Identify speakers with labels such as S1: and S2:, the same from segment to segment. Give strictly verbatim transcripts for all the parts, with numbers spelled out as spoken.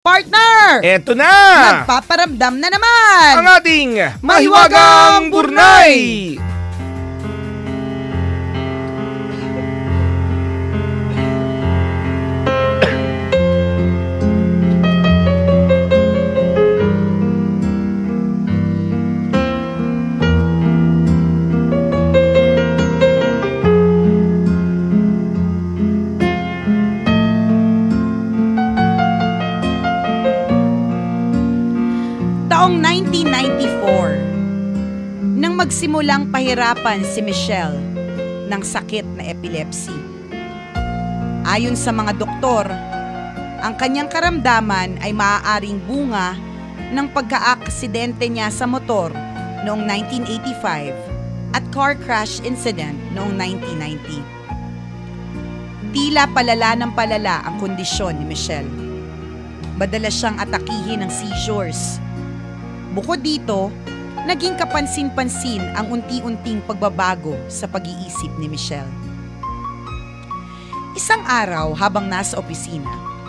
S1: Partner!
S2: Eto na!
S1: Nagpaparamdam na naman!
S2: Ang ating Mahiwagang Burnay!
S1: Taong nineteen ninety-four, nang magsimulang pahirapan si Michelle ng sakit na epilepsy. Ayon sa mga doktor, ang kanyang karamdaman ay maaaring bunga ng pagka-aksidente niya sa motor noong nineteen eighty-five at car crash incident noong nineteen ninety. Tila palala ng palala ang kondisyon ni Michelle. Madalas siyang atakihin ng seizures. Bukod dito, naging kapansin-pansin ang unti-unting pagbabago sa pag-iisip ni Michelle. Isang araw habang nasa opisina,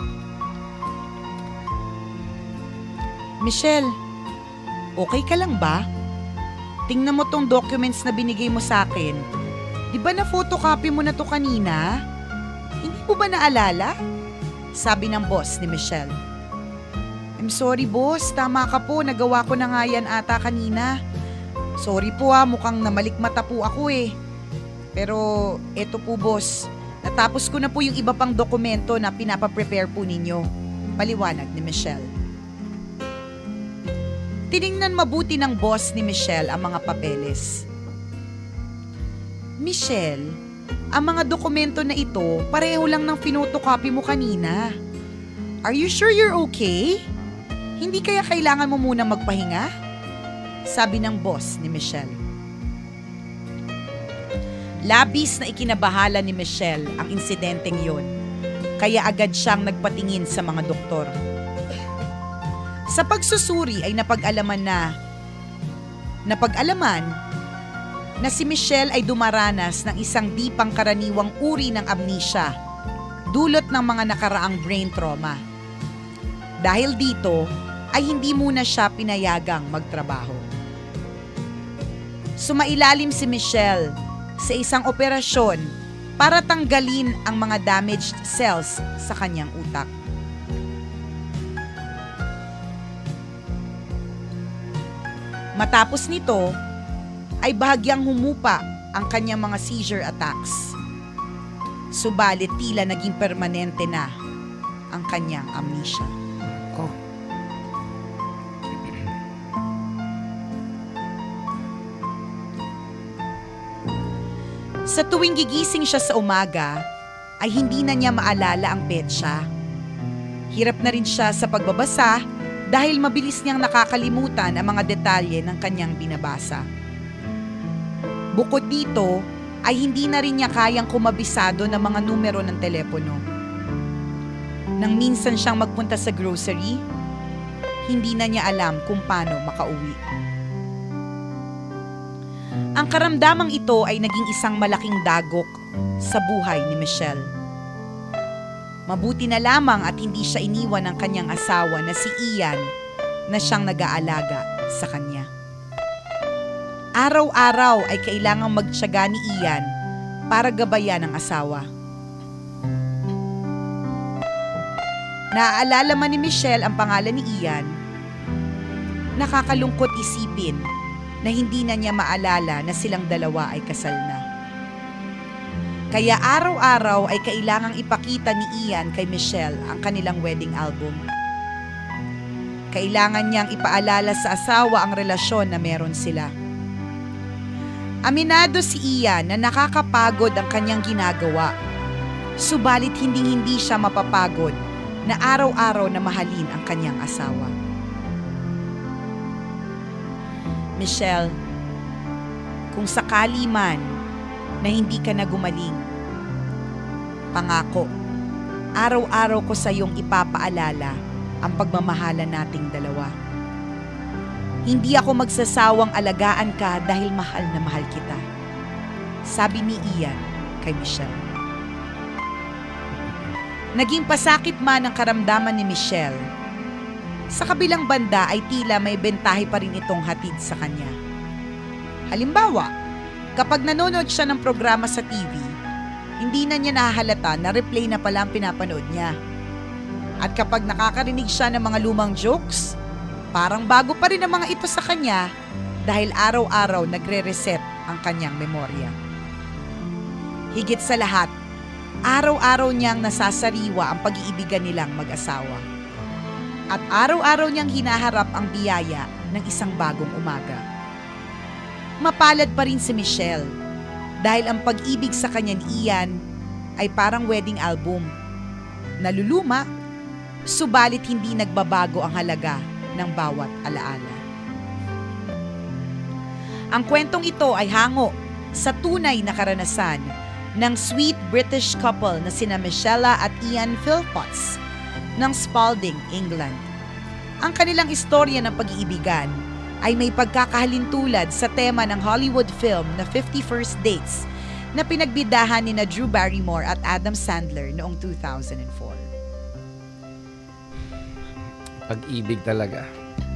S1: Michelle, okay ka lang ba? Tingnan mo tong documents na binigay mo sa akin. Di ba na photocopy mo na to kanina? Hindi mo ba naalala? Sabi ng boss ni Michelle. I'm sorry boss, tama ka po, nagawa ko na nga yan ata kanina. Sorry po ah, mukhang namalikmata po ako eh. Pero eto po boss, natapos ko na po yung iba pang dokumento na pinapaprepare po ninyo. Paliwanag ni Michelle. Tiningnan mabuti ng boss ni Michelle ang mga papeles. Michelle, ang mga dokumento na ito pareho lang ng pinotocopy mo kanina. Are you sure you're okay? Hindi kaya kailangan mo munang magpahinga? Sabi ng boss ni Michelle. Labis na ikinabahala ni Michelle ang insidenteng yon, kaya agad siyang nagpatingin sa mga doktor. Sa pagsusuri ay napag-alaman na, napag-alaman na si Michelle ay dumaranas ng isang di pangkaraniwang uri ng amnesia, dulot ng mga nakaraang brain trauma. Dahil dito, ay hindi muna siya pinayagang magtrabaho. Sumailalim si Michelle sa isang operasyon para tanggalin ang mga damaged cells sa kanyang utak. Matapos nito, ay bahagyang humupa ang kanyang mga seizure attacks. Subalit tila naging permanente na ang kanyang amnesia. Oh. Sa tuwing gigising siya sa umaga, ay hindi na niya maalala ang petsa. Hirap na rin siya sa pagbabasa dahil mabilis niyang nakakalimutan ang mga detalye ng kanyang binabasa. Bukod dito, ay hindi na rin niya kayang kumabisado ng mga numero ng telepono. Nang minsan siyang magpunta sa grocery, hindi na niya alam kung paano makauwi. Ang karamdamang ito ay naging isang malaking dagok sa buhay ni Michelle. Mabuti na lamang at hindi siya iniwan ng kanyang asawa na si Ian na siyang nag-aalaga sa kanya. Araw-araw ay kailangang magtiyaga ni Ian para gabayan ang asawa. Naaalala man ni Michelle ang pangalan ni Ian, nakakalungkot isipin na hindi na niya maalala na silang dalawa ay kasal na. Kaya araw-araw ay kailangang ipakita ni Ian kay Michelle ang kanilang wedding album. Kailangan niyang ipaalala sa asawa ang relasyon na meron sila. Aminado si Ian na nakakapagod ang kanyang ginagawa, subalit hinding-hindi siya mapapagod na araw-araw na mahalin ang kanyang asawa. Michelle, kung sakali man na hindi ka na gumaling, pangako, araw-araw ko sa iyong ipapaalala ang pagmamahala nating dalawa. Hindi ako magsasawang alagaan ka dahil mahal na mahal kita. Sabi ni Ian kay Michelle. Naging pasakit man ang karamdaman ni Michelle, sa kabilang banda ay tila may bentahe pa rin itong hatid sa kanya. Halimbawa, kapag nanonood siya ng programa sa T V, hindi na niya nahahalata na replay na pala ang pinapanood niya. At kapag nakakarinig siya ng mga lumang jokes, parang bago pa rin ang mga ito sa kanya dahil araw-araw nagre-reset ang kanyang memorya. Higit sa lahat, araw-araw niyang nasasariwa ang pag-iibigan nilang mag-asawa. At araw-araw niyang hinaharap ang biyaya ng isang bagong umaga. Mapalad pa rin si Michelle dahil ang pag-ibig sa kanya ni Ian ay parang wedding album. Naluluma, subalit hindi nagbabago ang halaga ng bawat alaala. Ang kwentong ito ay hango sa tunay na karanasan ng sweet British couple na sina Michella at Ian Philpotts ng Spalding, England. Ang kanilang istorya ng pag-iibigan ay may pagkakahalintulad sa tema ng Hollywood film na fifty First Dates na pinagbidahan ni na Drew Barrymore at Adam Sandler noong two thousand four.
S2: Pag-ibig talaga.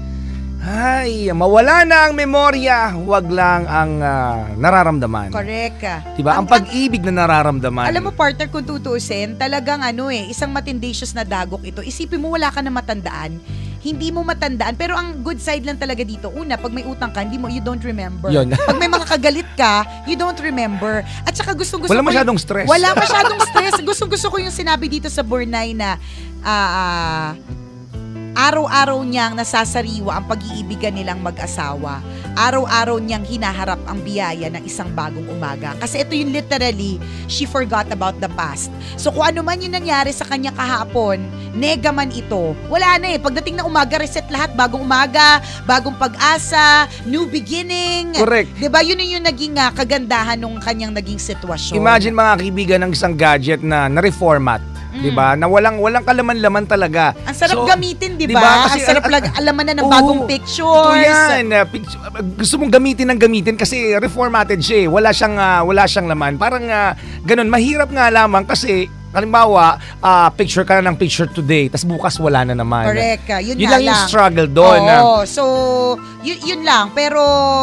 S2: Ay, mawala na ang memorya, huwag lang ang uh, nararamdaman.
S1: Correct.
S2: Diba? Ang, ang pag-ibig na nararamdaman.
S1: Alam mo, partner, kung tutuusin, talagang ano eh, isang matindicious na dagok ito. Isipin mo, wala ka na matandaan. Hindi mo matandaan. Pero ang good side lang talaga dito, una, pag may utang ka, hindi mo, you don't remember.
S2: Yun.
S1: Pag may makakagalit ka, you don't remember. At saka gustong-gusto
S2: wala
S1: ko
S2: masyadong
S1: yung,
S2: stress.
S1: Wala masyadong stress. Gustong-gusto ko yung sinabi dito sa Burnay na ah, uh, araw-araw niyang nasasariwa ang pag-iibigan nilang mag-asawa. Araw-araw niyang hinaharap ang biyaya ng isang bagong umaga. Kasi ito yung literally, she forgot about the past. So kung ano man yung nangyari sa kanya kahapon, nega man ito. Wala na eh. Pagdating na umaga, reset lahat. Bagong umaga, bagong pag-asa, new beginning.
S2: Correct.
S1: Diba? Yun yung naging uh, kagandahan ng kanyang naging sitwasyon.
S2: Imagine mga kaibigan ng isang gadget na na-reformat. Mm. Diba? Na walang walang kalaman-laman talaga.
S1: Ang sarap
S2: so,
S1: gamitin, diba?
S2: Diba? Kasi,
S1: ang sarap
S2: uh,
S1: lang alaman na ng
S2: oh,
S1: bagong pictures.
S2: Ito yan. Uh, picture, uh, gusto mong gamitin ng gamitin kasi reformatted siya eh. Wala siyang, uh, wala siyang laman. Parang uh, ganun. Mahirap nga lamang kasi halimbawa, uh, picture ka na ng picture today, tas bukas wala na naman.
S1: Correct. Yun,
S2: yun
S1: nga
S2: lang yung
S1: lang.
S2: struggle doon.
S1: Oo. So, yun, yun lang. Pero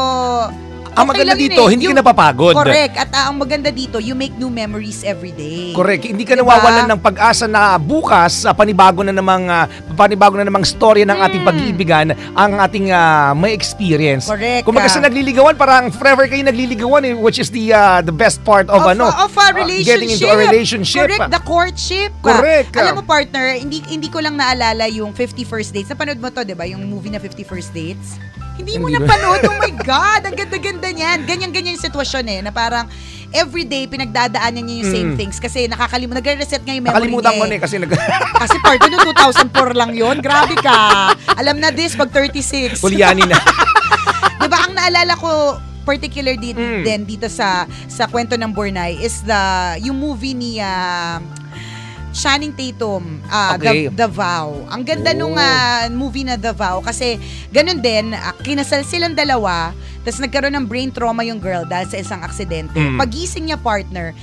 S2: ang
S1: okay
S2: maganda dito,
S1: eh.
S2: hindi
S1: yung,
S2: ka napapagod.
S1: Correct. At uh, ang maganda dito, you make new memories every day.
S2: Correct. Hindi ka
S1: diba?
S2: nawawalan ng pag-asa na bukas, uh, panibago na namang uh, panibago na namang storya ng
S1: hmm.
S2: ating pag-iibigan ang ating uh, may experience.
S1: Correct.
S2: Kung magkasa nagliligawan, parang forever kayo nagliligawan eh, which is the uh, the best part of,
S1: of
S2: ano,
S1: of a relationship.
S2: Uh, getting into a relationship.
S1: Correct. The courtship.
S2: Correct.
S1: Alam mo, partner, hindi hindi ko lang naalala yung fifty First Dates. Napanood mo to, di ba? Yung movie na fifty First Dates. Hindi mo
S2: Hindi
S1: napanood. Oh my God. Ang ganda-ganda niyan. Ganyan-ganyan yung sitwasyon eh. Na parang everyday pinagdadaanan niya yung same
S2: Mm.
S1: things. Kasi nakakalimutan. Nagre-reset nga yung memory
S2: Nakalimutan
S1: niya
S2: ko
S1: eh.
S2: na eh kasi nag...
S1: Kasi part no two thousand four lang yon. Grabe ka. Alam na this pag thirty-six.
S2: Kulyani na.
S1: Diba ang naalala ko particular di,
S2: Mm.
S1: din dito sa sa kwento ng Burnay is the yung movie ni uh, Channing Tatum, uh,
S2: Okay.
S1: The, The Vow. Ang ganda
S2: Oh.
S1: nung uh, movie na The Vow kasi ganun din, uh, kinasal silang dalawa, tapos nagkaroon ng brain trauma yung girl dahil sa isang aksidente.
S2: Mm.
S1: Pagising niya, partner,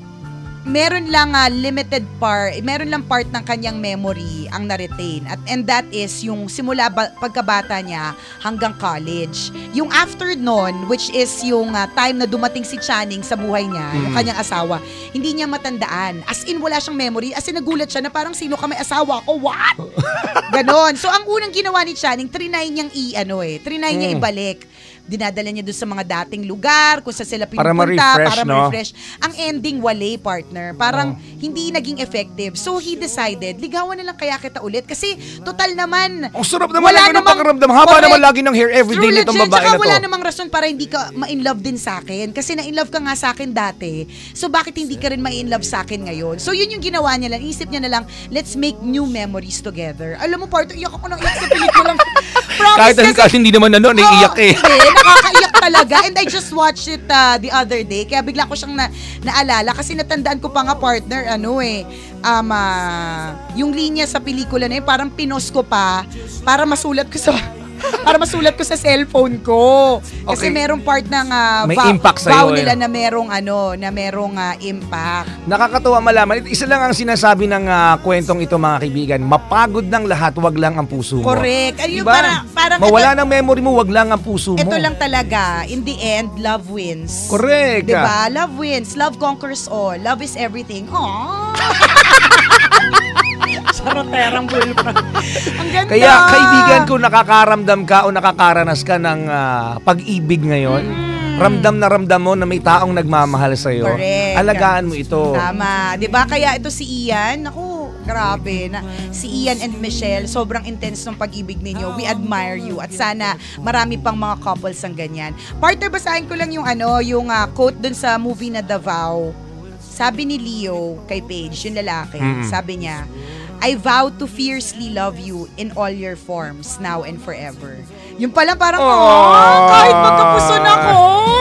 S1: meron lang uh, limited part, meron lang part ng kanyang memory ang na-retain. At, and that is yung simula ba, pagkabata niya hanggang college. Yung after nun, which is yung uh, time na dumating si Channing sa buhay niya,
S2: Mm.
S1: yung kanyang asawa, hindi niya matandaan. As in, wala siyang memory. As in, nagulat siya na parang sino ka may asawa ko? What? Ganon. So, ang unang ginawa ni Channing, trinay niyang i, ano eh, trinay niya
S2: Mm.
S1: ibalik. Dinadala niya doon sa mga dating lugar, kung saan sila
S2: Para
S1: pinupunta,
S2: ma-refresh,
S1: para
S2: no?
S1: ma-refresh. Ang ending, wale, partner. Parang
S2: Oh.
S1: hindi naging effective. So, he decided, ligawan na lang kaya kita ulit. Kasi, total naman,
S2: Ang sarap naman
S1: wala
S2: ng ganun
S1: namang-
S2: pakiramdam. Haba
S1: correct.
S2: naman lagi ng hair everyday
S1: True,
S2: nitong
S1: legit.
S2: babae
S1: Tsaka
S2: na to.
S1: wala namang rason para hindi ka ma-in love din sa akin. Kasi na-in-love ka nga sa akin dati. So, bakit hindi ka rin ma-in love sa akin ngayon? So, yun yung ginawa niya lang. Isip niya na lang, let's make new memories together. Alam mo, partner, iyak ako nang iyak sa pelikulang. Promise,
S2: Kahit kasi, kasi hindi naman ano, naiiyak
S1: Oo,
S2: eh.
S1: Hindi, nakakaiyak talaga. And I just watched it uh, the other day. Kaya bigla ko siyang na, naalala. Kasi natandaan ko pa nga, partner, ano eh, um, uh, yung linya sa pelikula na yun, parang pinos ko pa para masulat ko sa Para masulat ko sa cellphone ko. Kasi
S2: Okay.
S1: merong part ng ah,
S2: May
S1: vow-
S2: impact sa'yo,
S1: vow
S2: eh.
S1: nila na merong ano, na merong ah, impact.
S2: Nakakatuwa malaman. Isa lang ang sinasabi ng ah, kwentong ito mga kaibigan. Mapagod ng lahat, wag lang ang puso mo.
S1: Correct. Ayun,
S2: Diba?
S1: para, parang
S2: Mawala
S1: ito,
S2: ng memory mo, wag lang ang puso mo.
S1: ito lang talaga. In the end, love wins.
S2: Correct.
S1: Diba? Love wins. Love conquers all. Love is everything. Aww. Saroterang bulpa. Ang ganda.
S2: Kaya kaibigan ko, nakakaramdam ka o nakakaranas ka ng ah, pag-ibig ngayon, ramdam na ramdam mo na may taong nagmamahal sa'yo.
S1: Correct.
S2: Alagaan mo ito.
S1: Tama. 'Di ba? Kaya ito si Ian, naku, grabe na. Si Ian and Michelle, sobrang intense ng pag-ibig ninyo. We admire you at sana marami pang mga couples ang ganyan. Partner, basahin ko lang yung ano, yung ah, quote dun sa movie na The Vow. Sabi ni Leo kay Paige, yung lalaki,
S2: Mm-mm.
S1: sabi niya, I vow to fiercely love you in all your forms, now and forever. Yung pala parang,
S2: Aww.
S1: oh, kahit magkapuso na ko.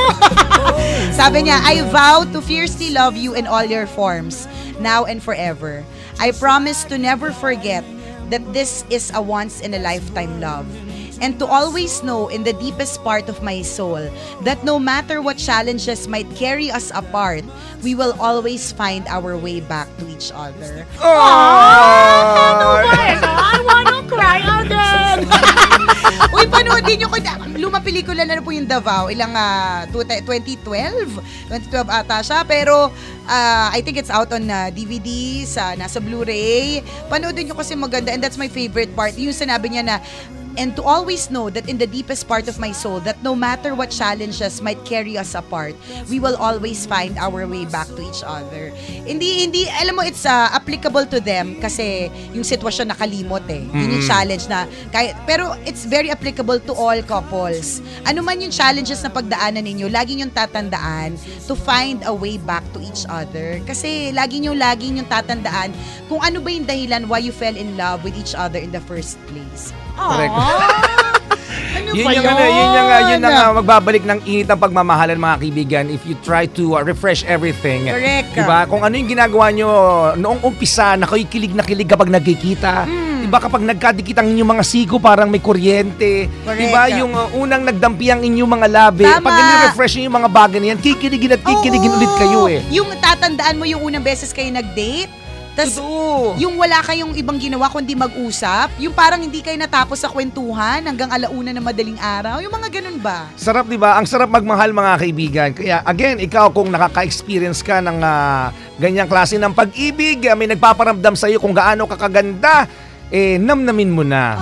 S1: Sabi niya, I vow to fiercely love you in all your forms, now and forever. I promise to never forget that this is a once-in-a-lifetime love. And to always know in the deepest part of my soul that no matter what challenges might carry us apart, we will always find our way back to each other.
S2: Oh!
S1: I wanna cry again! Uy, panoodin nyo ko. Lumang pelikula na po yung The Vow. Ilang ah, twenty twelve? twenty twelve ata siya. Pero ah, I think it's out on ah, D V D, sa, nasa Blu-ray. Panoodin nyo kasi maganda. And that's my favorite part. Yung sinabi niya na, and to always know that in the deepest part of my soul, that no matter what challenges might carry us apart, we will always find our way back to each other. Hindi, hindi, alam mo, it's uh, applicable to them kasi yung sitwasyon nakalimot eh. Yun yung
S2: Mm.
S1: challenge na, kahit, pero it's very applicable to all couples. Ano man yung challenges na pagdaanan ninyo, lagi yung tatandaan to find a way back to each other. Kasi lagi nyo, lagi yung tatandaan kung ano ba yung dahilan why you fell in love with each other in the first place.
S2: Correct.
S1: Ano
S2: Yun
S1: ba
S2: yung ano, yun yung, uh, yun ang uh, magbabalik ng init ng pagmamahalan mga kaibigan if you try to uh, refresh everything.
S1: Correct.
S2: Diba? Kung ano yung ginagawa nyo noong umpisa na kayo kilig na kilig kapag nagkikita.
S1: Mm.
S2: Diba kapag nagkadikit ang inyong mga siko parang may kuryente.
S1: Correct.
S2: Diba yung uh, unang nagdampi ang inyong mga labi.
S1: Tama.
S2: Pag nire-refresh nyo yung mga bagay na yan, kikiligin at kikiligin
S1: Oo.
S2: ulit kayo eh.
S1: Yung tatandaan mo yung unang beses kayo nag-date, tas
S2: Totoo.
S1: yung wala kayong ibang ginawa kundi mag-usap, yung parang hindi kayo natapos sa kwentuhan hanggang alauna na madaling araw, yung mga ganun ba?
S2: Sarap, di ba? Ang sarap magmahal mga kaibigan. Kaya again, ikaw kung nakaka-experience ka ng ah, ganyang klase ng pag-ibig, ah, may nagpaparamdam sa iyo kung gaano ka kaganda, eh namnamin mo na.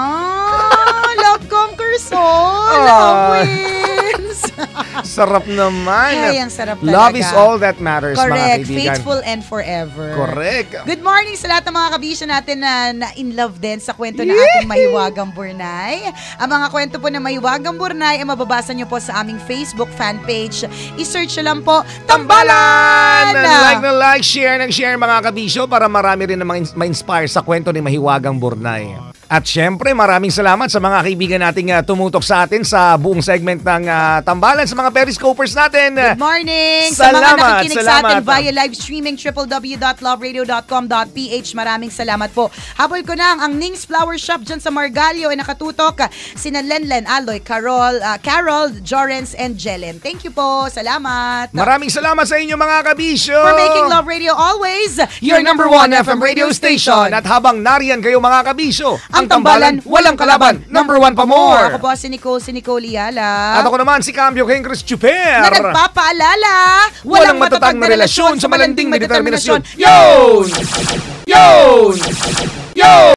S1: Ah, love conquers all.
S2: Ah.
S1: Love wins.
S2: Sarap naman.
S1: Ay, ang sarap talaga.
S2: Love is all that matters, mga
S1: Correct.
S2: kaibigan.
S1: Faithful and forever.
S2: Correct.
S1: Good morning sa lahat ng mga kabisyo natin na, na in love din sa kwento ng ating Mahiwagang Burnay. Ang mga kwento po ng Mahiwagang Burnay ay mababasa nyo po sa aming Facebook fan page. I-search nyo lang po, Tambalan!
S2: Like na like, share ng share mga kabisyo para marami rin na ma- ma-inspire sa kwento ni Mahiwagang Burnay. At syempre, maraming salamat sa mga kaibigan nating uh, tumutok sa atin sa buong segment ng uh, Tambalan, sa mga periscopers natin.
S1: Good morning! Sa mga
S2: Salamat,
S1: nakikinig sa atin
S2: salamat.
S1: via live streaming w w w dot love radio dot com dot p h. Maraming salamat po. Habol ko na ang Ning's Flower Shop dyan sa Margalio ay nakatutok. Sina Lenlen, Aloy, Carol, uh, Carol, Jorens, and Jelen. Thank you po. Salamat.
S2: Maraming salamat sa inyo mga kabisyo.
S1: For making Love Radio always
S2: your number one F M radio station. At habang nariyan kayo mga kabisyo, ang Tambalan, walang kalaban. Number one pa more.
S1: Ako po si Nicole, si Nicole Yala.
S2: At ako naman si Cambio King Chris Chuper.
S1: Na nagpapaalala,
S2: Walang matatag na relasyon sa malanding may determinasyon. Yun! Yun! Yun!